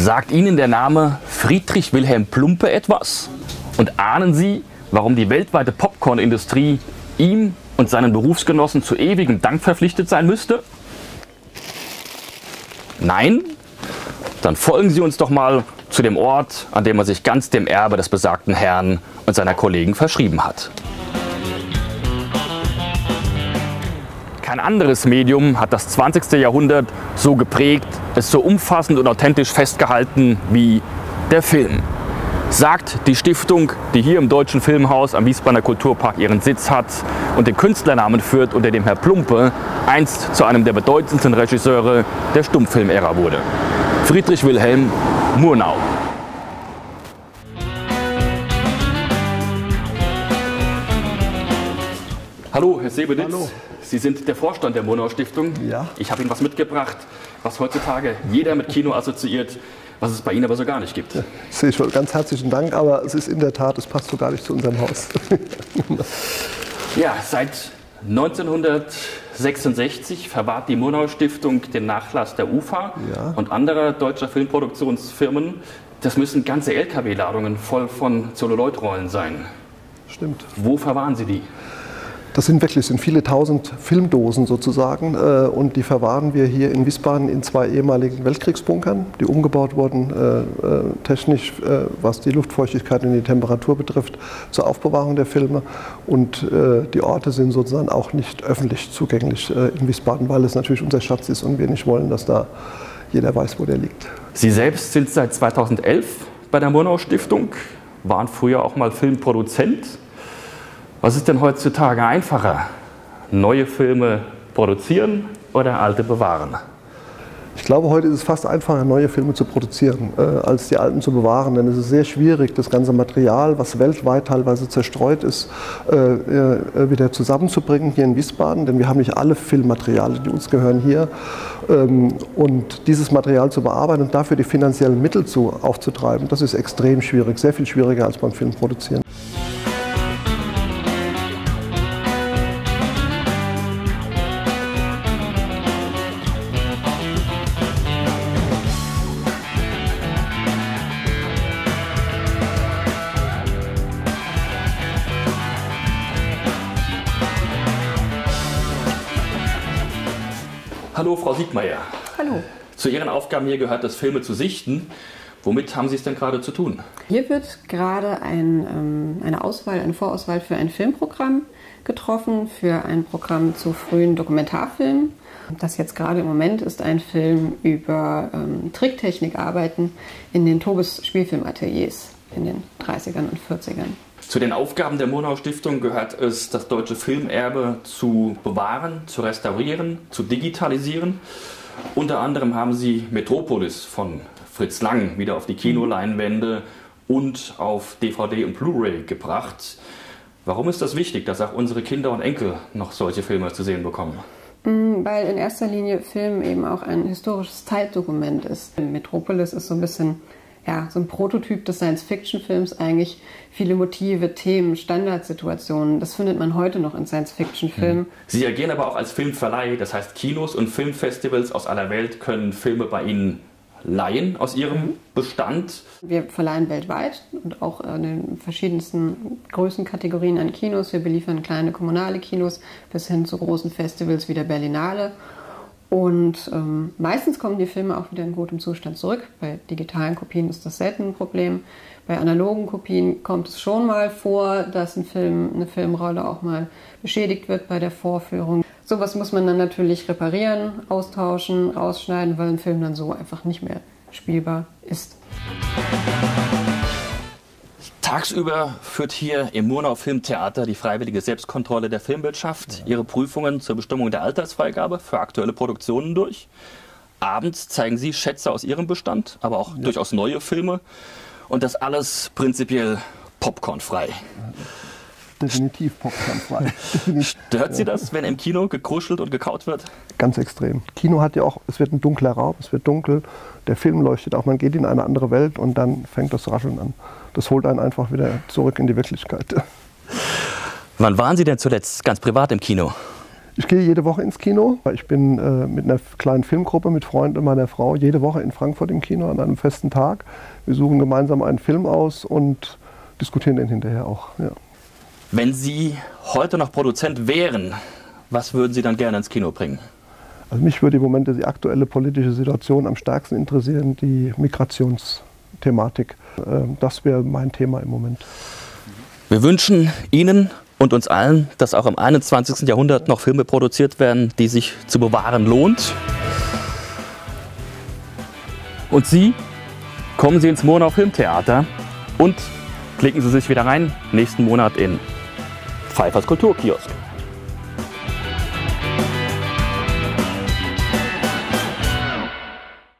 Sagt Ihnen der Name Friedrich Wilhelm Plumpe etwas? Und ahnen Sie, warum die weltweite Popcornindustrie ihm und seinen Berufsgenossen zu ewigem Dank verpflichtet sein müsste? Nein? Dann folgen Sie uns doch mal zu dem Ort, an dem er sich ganz dem Erbe des besagten Herrn und seiner Kollegen verschrieben hat. Kein anderes Medium hat das 20. Jahrhundert so geprägt, es so umfassend und authentisch festgehalten wie der Film. Sagt die Stiftung, die hier im Deutschen Filmhaus am Wiesbadener Kulturpark ihren Sitz hat und den Künstlernamen führt, unter dem Herr Plumpe einst zu einem der bedeutendsten Regisseure der Stummfilmära wurde. Friedrich Wilhelm Murnau. Hallo, Herr Sebeditz. Hallo. Sie sind der Vorstand der Murnau Stiftung. Ja. Ich habe Ihnen was mitgebracht, was heutzutage jeder mit Kino assoziiert, was es bei Ihnen aber so gar nicht gibt. Ja, sehe ich schon. Ganz herzlichen Dank, aber es ist in der Tat, es passt so gar nicht zu unserem Haus. Ja, seit 1966 verwahrt die Murnau Stiftung den Nachlass der UFA und anderer deutscher Filmproduktionsfirmen. Das müssen ganze LKW-Ladungen voll von Zelluloidrollen sein. Stimmt. Wo verwahren Sie die? Das sind viele tausend Filmdosen sozusagen, und die verwahren wir hier in Wiesbaden in 2 ehemaligen Weltkriegsbunkern, die umgebaut wurden, technisch, was die Luftfeuchtigkeit und die Temperatur betrifft, zur Aufbewahrung der Filme. Und die Orte sind sozusagen auch nicht öffentlich zugänglich in Wiesbaden, weil es natürlich unser Schatz ist und wir nicht wollen, dass da jeder weiß, wo der liegt. Sie selbst sind seit 2011 bei der Murnau Stiftung, waren früher auch mal Filmproduzent. Was ist denn heutzutage einfacher? Neue Filme produzieren oder alte bewahren? Ich glaube, heute ist es fast einfacher, neue Filme zu produzieren, als die alten zu bewahren. Denn es ist sehr schwierig, das ganze Material, was weltweit teilweise zerstreut ist, wieder zusammenzubringen hier in Wiesbaden. Denn wir haben nicht alle Filmmaterialien, die uns gehören, hier. Und dieses Material zu bearbeiten und dafür die finanziellen Mittel aufzutreiben, das ist extrem schwierig, sehr viel schwieriger als beim Film produzieren. Hallo, Frau Siegmeier. Hallo. Zu Ihren Aufgaben hier gehört es, Filme zu sichten. Womit haben Sie es denn gerade zu tun? Hier wird gerade eine Vorauswahl für ein Filmprogramm getroffen, für ein Programm zu frühen Dokumentarfilmen. Das jetzt gerade im Moment ist ein Film über Tricktechnikarbeiten in den Tobis Spielfilmateliers in den 30ern und 40ern. Zu den Aufgaben der Murnau Stiftung gehört es, das deutsche Filmerbe zu bewahren, zu restaurieren, zu digitalisieren. Unter anderem haben Sie Metropolis von Fritz Lang wieder auf die Kinoleinwände und auf DVD und Blu-ray gebracht. Warum ist das wichtig, dass auch unsere Kinder und Enkel noch solche Filme zu sehen bekommen? Weil in erster Linie Film eben auch ein historisches Zeitdokument ist. Metropolis ist so ein bisschen so ein Prototyp des Science-Fiction-Films, eigentlich viele Motive, Themen, Standardsituationen. Das findet man heute noch in Science-Fiction-Filmen. Sie agieren aber auch als Filmverleih, das heißt Kinos und Filmfestivals aus aller Welt können Filme bei Ihnen leihen aus Ihrem Bestand. Wir verleihen weltweit und auch in den verschiedensten Größenkategorien an Kinos. Wir beliefern kleine kommunale Kinos bis hin zu großen Festivals wie der Berlinale. Und meistens kommen die Filme auch wieder in gutem Zustand zurück. Bei digitalen Kopien ist das selten ein Problem. Bei analogen Kopien kommt es schon mal vor, dass eine Filmrolle auch mal beschädigt wird bei der Vorführung. Sowas muss man dann natürlich reparieren, austauschen, rausschneiden, weil ein Film dann so einfach nicht mehr spielbar ist. Tagsüber führt hier im Murnau Filmtheater die freiwillige Selbstkontrolle der Filmwirtschaft ihre Prüfungen zur Bestimmung der Altersfreigabe für aktuelle Produktionen durch. Abends zeigen Sie Schätze aus Ihrem Bestand, aber auch durchaus neue Filme. Und das alles prinzipiell popcornfrei. Definitiv popcornfrei. Stört Sie das, wenn im Kino gekruschelt und gekaut wird? Ganz extrem. Kino hat ja auch, es wird ein dunkler Raum, es wird dunkel, der Film leuchtet auch, man geht in eine andere Welt und dann fängt das Rascheln an. Das holt einen einfach wieder zurück in die Wirklichkeit. Wann waren Sie denn zuletzt ganz privat im Kino? Ich gehe jede Woche ins Kino. Ich bin mit einer kleinen Filmgruppe, mit Freunden und meiner Frau, jede Woche in Frankfurt im Kino an einem festen Tag. Wir suchen gemeinsam einen Film aus und diskutieren den hinterher auch. Ja. Wenn Sie heute noch Produzent wären, was würden Sie dann gerne ins Kino bringen? Also mich würde im Moment die aktuelle politische Situation am stärksten interessieren, die Migrationsthematik. Das wäre mein Thema im Moment. Wir wünschen Ihnen und uns allen, dass auch im 21. Jahrhundert noch Filme produziert werden, die sich zu bewahren lohnt. Und Sie, kommen Sie ins Murnau Filmtheater und klicken Sie sich wieder rein, nächsten Monat in Pfeiffers Kulturkiosk.